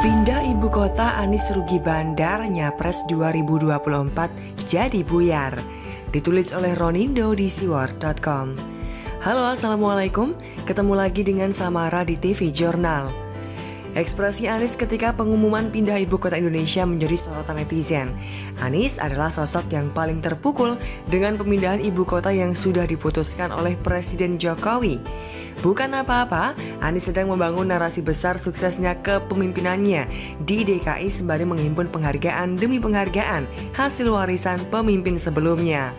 Pindah ibu kota Anies rugi bandar, Nyapres 2024 jadi buyar. Ditulis oleh Ronindo di siwar.com. Halo, assalamualaikum. Ketemu lagi dengan Samara di TV Jurnal. Ekspresi Anies ketika pengumuman pindah ibu kota Indonesia menjadi sorotan netizen. Anies adalah sosok yang paling terpukul dengan pemindahan ibu kota yang sudah diputuskan oleh Presiden Jokowi. Bukan apa-apa, Anies sedang membangun narasi besar suksesnya kepemimpinannya di DKI sembari menghimpun penghargaan demi penghargaan hasil warisan pemimpin sebelumnya.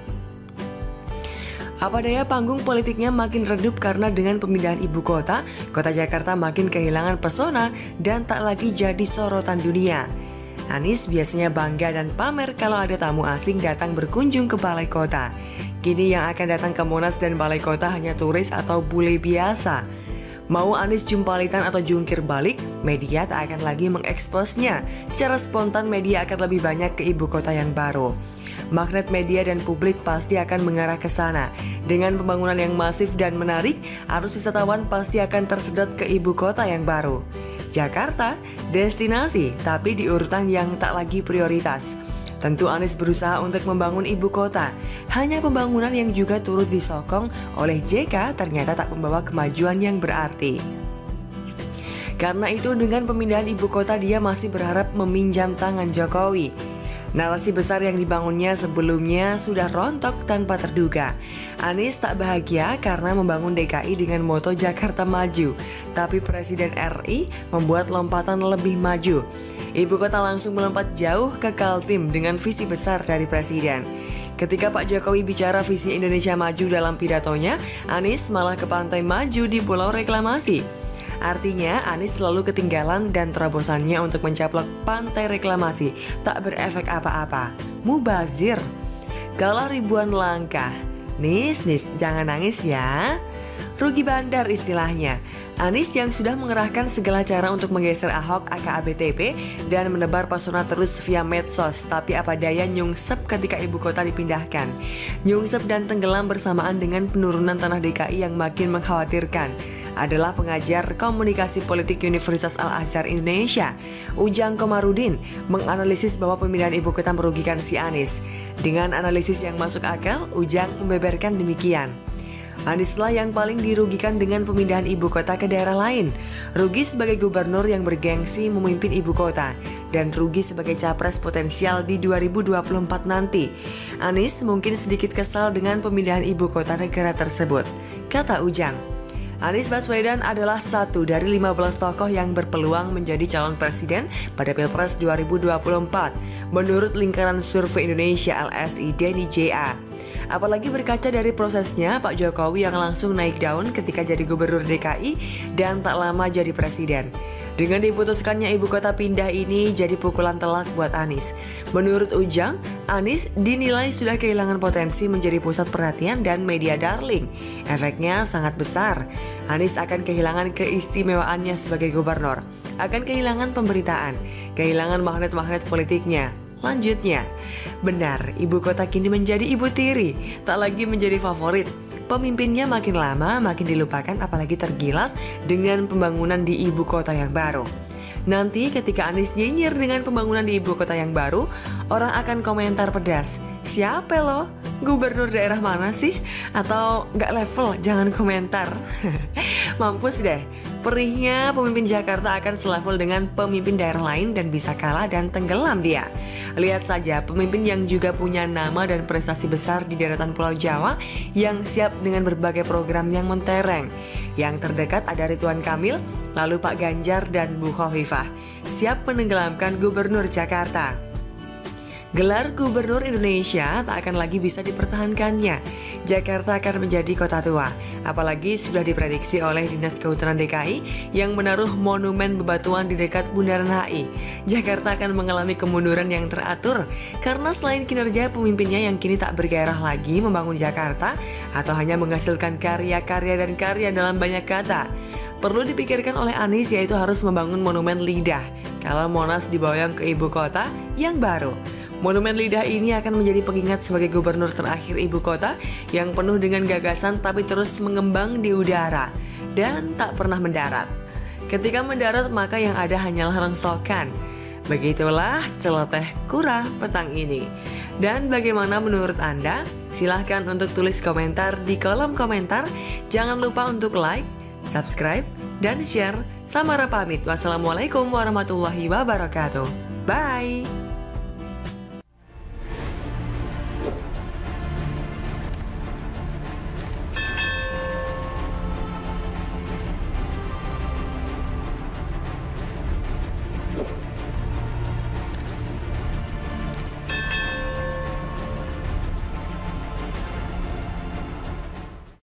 Apa daya panggung politiknya makin redup karena dengan pemindahan ibu kota Jakarta makin kehilangan pesona dan tak lagi jadi sorotan dunia. Anies biasanya bangga dan pamer kalau ada tamu asing datang berkunjung ke balai kota. Kini yang akan datang ke Monas dan balai kota hanya turis atau bule biasa. Mau Anies jumpalitan atau jungkir balik, media tak akan lagi mengeksposnya. Secara spontan media akan lebih banyak ke ibu kota yang baru. Magnet media dan publik pasti akan mengarah ke sana. Dengan pembangunan yang masif dan menarik, arus wisatawan pasti akan tersedot ke ibu kota yang baru. Jakarta, destinasi tapi di urutan yang tak lagi prioritas. Tentu Anies berusaha untuk membangun ibu kota. Hanya pembangunan yang juga turut disokong oleh JK ternyata tak membawa kemajuan yang berarti. Karena itu dengan pemindahan ibu kota dia masih berharap meminjam tangan Jokowi. Narasi besar yang dibangunnya sebelumnya sudah rontok tanpa terduga. Anies tak bahagia karena membangun DKI dengan moto Jakarta Maju, tapi Presiden RI membuat lompatan lebih maju. Ibu kota langsung melompat jauh ke Kaltim dengan visi besar dari Presiden. Ketika Pak Jokowi bicara visi Indonesia Maju dalam pidatonya, Anies malah ke Pantai Maju di Pulau Reklamasi. Artinya Anies selalu ketinggalan dan terobosannya untuk mencaplok Pantai Reklamasi tak berefek apa-apa. Mubazir. Kalah ribuan langkah. Nis, jangan nangis ya. Rugi bandar istilahnya. Anies yang sudah mengerahkan segala cara untuk menggeser Ahok aka ABTP dan menebar pesona terus via medsos, tapi apa daya nyungsep ketika ibu kota dipindahkan. Nyungsep dan tenggelam bersamaan dengan penurunan tanah DKI yang makin mengkhawatirkan. Adalah pengajar komunikasi politik Universitas Al-Azhar Indonesia, Ujang Komarudin, menganalisis bahwa pemindahan ibu kota merugikan si Anies. Dengan analisis yang masuk akal, Ujang membeberkan demikian. Anieslah yang paling dirugikan dengan pemindahan ibu kota ke daerah lain. Rugi sebagai gubernur yang bergengsi memimpin ibu kota, dan rugi sebagai capres potensial di 2024 nanti. Anies mungkin sedikit kesal dengan pemindahan ibu kota negara tersebut, kata Ujang. Anies Baswedan adalah satu dari 15 tokoh yang berpeluang menjadi calon presiden pada Pilpres 2024 menurut lingkaran survei Indonesia LSI Denny JA. Apalagi berkaca dari prosesnya Pak Jokowi yang langsung naik daun ketika jadi gubernur DKI dan tak lama jadi presiden. Dengan diputuskannya ibu kota pindah ini jadi pukulan telak buat Anies. Menurut Ujang, Anies dinilai sudah kehilangan potensi menjadi pusat perhatian dan media darling. Efeknya sangat besar. Anies akan kehilangan keistimewaannya sebagai gubernur, akan kehilangan pemberitaan, kehilangan magnet-magnet politiknya. Lanjutnya, benar, ibu kota kini menjadi ibu tiri, tak lagi menjadi favorit. Pemimpinnya makin lama makin dilupakan, apalagi tergilas dengan pembangunan di ibu kota yang baru. Nanti ketika Anies nyinyir dengan pembangunan di ibu kota yang baru, orang akan komentar pedas. Siapa lo? Gubernur daerah mana sih? Atau nggak level? Jangan komentar. Mampus deh. Perihnya pemimpin Jakarta akan selevel dengan pemimpin daerah lain dan bisa kalah dan tenggelam dia. Lihat saja pemimpin yang juga punya nama dan prestasi besar di daratan Pulau Jawa yang siap dengan berbagai program yang mentereng. Yang terdekat ada Ridwan Kamil, lalu Pak Ganjar dan Bu Khofifah, siap menenggelamkan Gubernur Jakarta. Gelar Gubernur Indonesia tak akan lagi bisa dipertahankannya. Jakarta akan menjadi kota tua, apalagi sudah diprediksi oleh Dinas Kehutanan DKI yang menaruh monumen bebatuan di dekat Bundaran HI. Jakarta akan mengalami kemunduran yang teratur karena selain kinerja pemimpinnya yang kini tak bergairah lagi membangun Jakarta atau hanya menghasilkan karya-karya dan karya dalam banyak kata. Perlu dipikirkan oleh Anies yaitu harus membangun monumen lidah kalau Monas diboyong ke ibu kota yang baru. Monumen lidah ini akan menjadi pengingat sebagai gubernur terakhir ibu kota yang penuh dengan gagasan tapi terus mengembang di udara dan tak pernah mendarat. Ketika mendarat maka yang ada hanyalah rongsokan. Begitulah celoteh kura petang ini. Dan bagaimana menurut Anda? Silahkan untuk tulis komentar di kolom komentar. Jangan lupa untuk like, subscribe, dan share. Samara pamit. Wassalamualaikum warahmatullahi wabarakatuh. Bye.